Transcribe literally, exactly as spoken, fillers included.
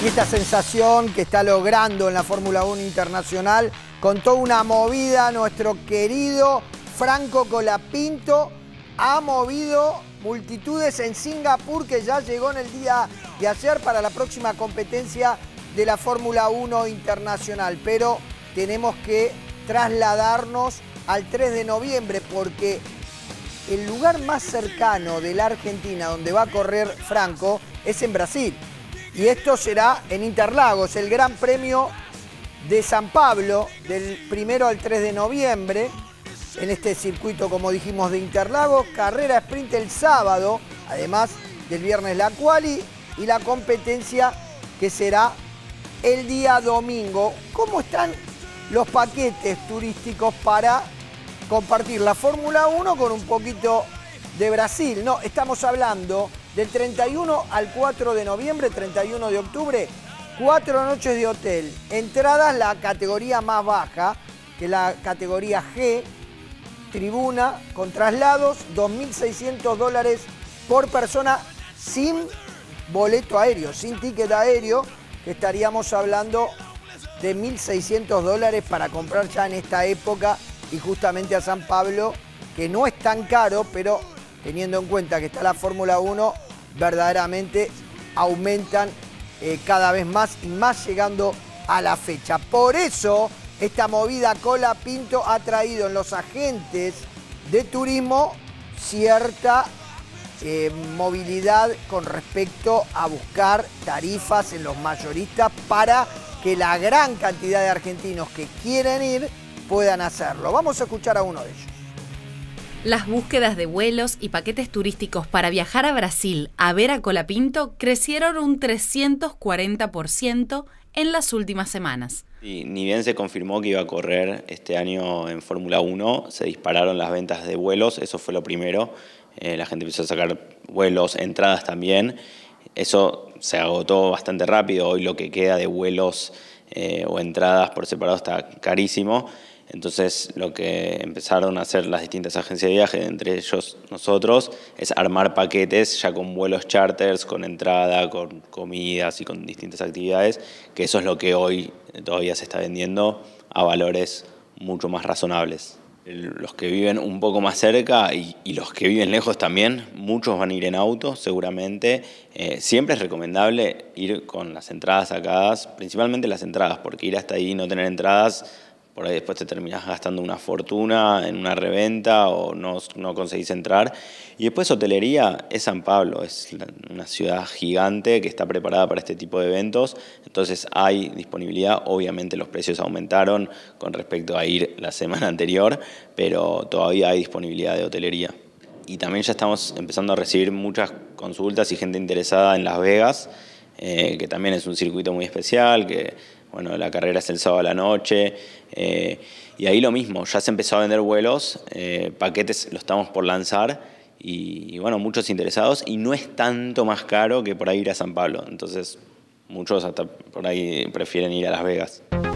Y esta sensación que está logrando en la Fórmula uno Internacional, con toda una movida, nuestro querido Franco Colapinto ha movido multitudes en Singapur, que ya llegó en el día de ayer para la próxima competencia de la Fórmula uno Internacional. Pero tenemos que trasladarnos al tres de noviembre, porque el lugar más cercano de la Argentina donde va a correr Franco es en Brasil. Y esto será en Interlagos, el Gran Premio de San Pablo, del primero al tres de noviembre, en este circuito, como dijimos, de Interlagos. Carrera sprint el sábado, además del viernes la quali, y la competencia que será el día domingo. ¿Cómo están los paquetes turísticos para compartir la Fórmula uno con un poquito de Brasil? No, estamos hablando del treinta y uno al cuatro de noviembre, treinta y uno de octubre, cuatro noches de hotel. Entradas, la categoría más baja, que es la categoría G, tribuna con traslados, dos mil seiscientos dólares por persona, sin boleto aéreo, sin ticket aéreo, que estaríamos hablando de mil seiscientos dólares para comprar ya en esta época, y justamente a San Pablo, que no es tan caro, pero teniendo en cuenta que está la Fórmula uno, verdaderamente aumentan eh, cada vez más y más llegando a la fecha. Por eso, esta movida Colapinto ha traído en los agentes de turismo cierta eh, movilidad con respecto a buscar tarifas en los mayoristas para que la gran cantidad de argentinos que quieren ir puedan hacerlo. Vamos a escuchar a uno de ellos. Las búsquedas de vuelos y paquetes turísticos para viajar a Brasil a ver a Colapinto crecieron un trescientos cuarenta por ciento en las últimas semanas. Y ni bien se confirmó que iba a correr este año en Fórmula uno, se dispararon las ventas de vuelos, eso fue lo primero. Eh, la gente empezó a sacar vuelos, entradas también. Eso se agotó bastante rápido. Hoy lo que queda de vuelos eh, o entradas por separado está carísimo. Entonces lo que empezaron a hacer las distintas agencias de viaje, entre ellos nosotros, es armar paquetes ya con vuelos charters, con entrada, con comidas y con distintas actividades, que eso es lo que hoy todavía se está vendiendo a valores mucho más razonables. Los que viven un poco más cerca y, y los que viven lejos también, muchos van a ir en auto seguramente. Eh, siempre es recomendable ir con las entradas sacadas, principalmente las entradas, porque ir hasta ahí y no tener entradas, por ahí después te terminás gastando una fortuna en una reventa o no, no conseguís entrar. Y después hotelería es San Pablo, es una ciudad gigante que está preparada para este tipo de eventos. Entonces hay disponibilidad, obviamente los precios aumentaron con respecto a ir la semana anterior, pero todavía hay disponibilidad de hotelería. Y también ya estamos empezando a recibir muchas consultas y gente interesada en Las Vegas, eh, que también es un circuito muy especial, que bueno, la carrera es el sábado a la noche, eh, y ahí lo mismo, ya se empezó a vender vuelos, eh, paquetes lo estamos por lanzar, y, y bueno, muchos interesados, y no es tanto más caro que por ahí ir a San Pablo, entonces muchos hasta por ahí prefieren ir a Las Vegas.